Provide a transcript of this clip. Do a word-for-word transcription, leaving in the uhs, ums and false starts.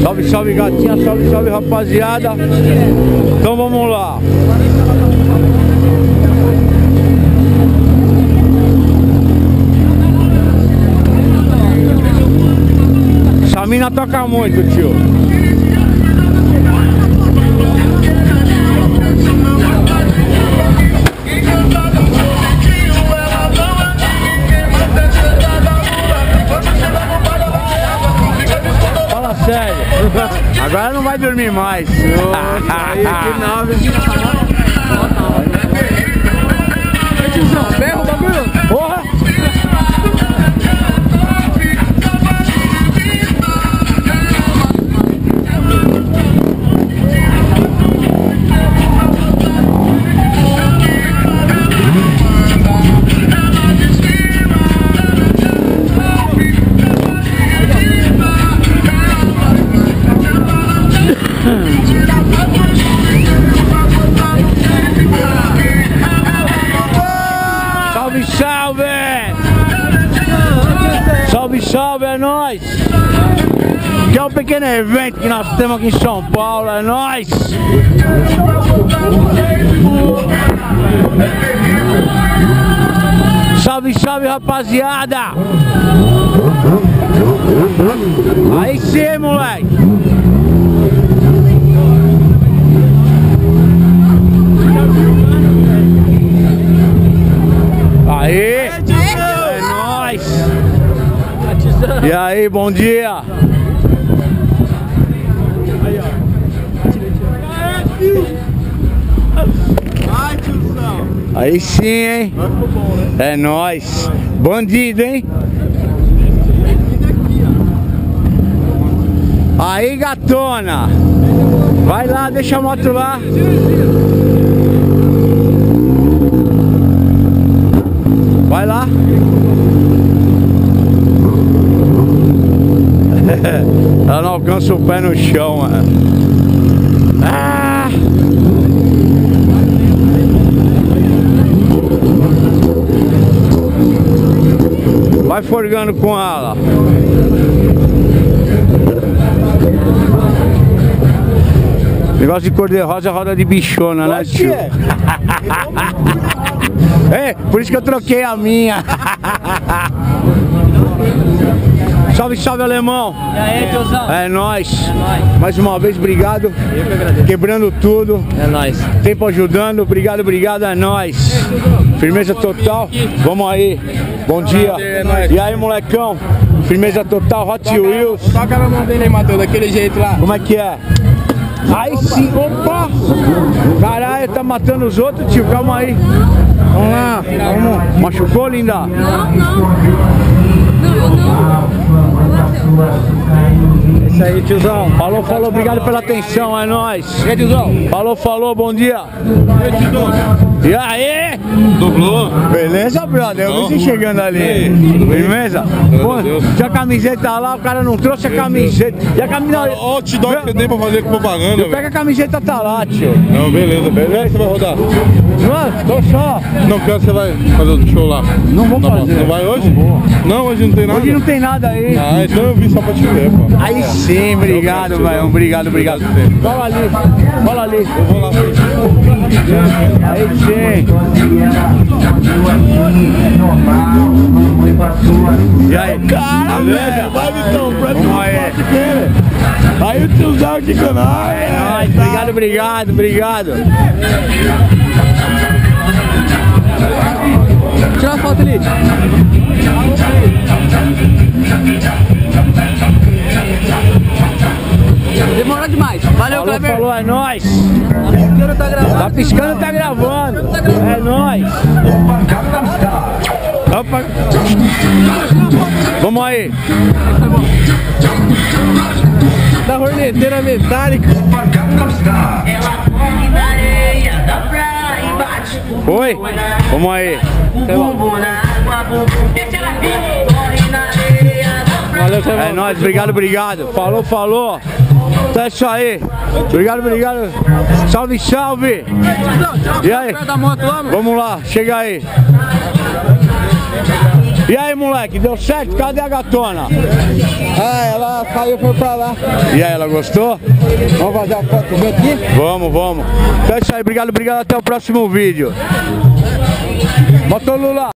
Salve, salve gatinha, salve, salve rapaziada. Então vamos lá. Essa mina toca muito, tio. Fala sério. Agora não vai dormir mais. Ferro o bagulho. Porra! Salve, salve! Salve, salve, é nóis! Que é um pequeno evento que nós temos aqui em São Paulo, é nóis! Salve, salve, rapaziada! Aí sim, moleque! Aí! É nóis! E aí, bom dia! Aí sim, hein? É nóis! Bandido, hein? Aí, gatona! Vai lá, deixa a moto lá! Vai lá! Ela não alcança o pé no chão, mano. Ah! Vai forgando com ela. Negócio de cor de rosa, roda de bichona, né, tio? É, por isso que eu troquei a minha. Salve, salve, alemão. E aí, tiozão? É nóis. É nóis. Mais uma vez, obrigado. Eu que agradeço. Quebrando tudo. É nóis. Tempo ajudando. Obrigado, obrigado. É nóis. Firmeza total. Vamos aí. Bom dia. É nóis. E aí, molecão? Firmeza total. Hot Wheels. Toca na mão dele aí, Matheus, daquele jeito lá. Como é que é? Aí sim, opa! Caralho, tá matando os outros, tio, calma aí. Vamos lá, vamos. Machucou, linda? Não, não. Não, eu não. Isso aí, tiozão. Falou, falou, obrigado pela atenção, é nóis. E aí, tiozão? Falou, falou, bom dia. E aí? Dublou? Beleza, brother? Eu vi você chegando ali. Beleza? Pô, tinha a camiseta lá, o cara não trouxe a camiseta. E a camiseta... Olha o outdoor que você tem pra fazer com propaganda, velho. Pega a camiseta, tá lá, tio. Não, beleza. Beleza, você vai rodar? Não, tô só. Não, que hora você vai fazer o show lá? Não vou Tá bom. fazer. Não vai hoje? Não, hoje não tem nada? Hoje não tem nada aí. Ah, então eu vim só pra te ver, pô. Aí sim, obrigado, velho. Obrigado, obrigado. Fala ali, fala ali. Eu vou lá. Aí sim. E aí, cara, beleza? Vai, Vitão, pra Vamos aí. Aí o tiozão aqui com nós. É nóis, obrigado, obrigado, obrigado. Tira a foto ali. Demora demais. Valeu, Falou, Kleber. falou, é nóis. Tá piscando, tá gravando. Tá piscando, tá gravando. É nóis. Opa. Vamos aí. Da horneteira metálica. Oi. Vamos aí. Valeu, Kleber. É nóis, obrigado, obrigado. Falou, falou. Então é isso aí. Obrigado, obrigado. Salve, salve. E aí? Da moto lá, mano. Vamos lá, chega aí. E aí, moleque, deu certo? Cadê a gatona? Ah, ela saiu, foi pra lá. E aí, ela gostou? Vamos fazer a foto aqui? Vamos, vamos. Então é isso aí, obrigado, obrigado, até o próximo vídeo. Botou o Lula.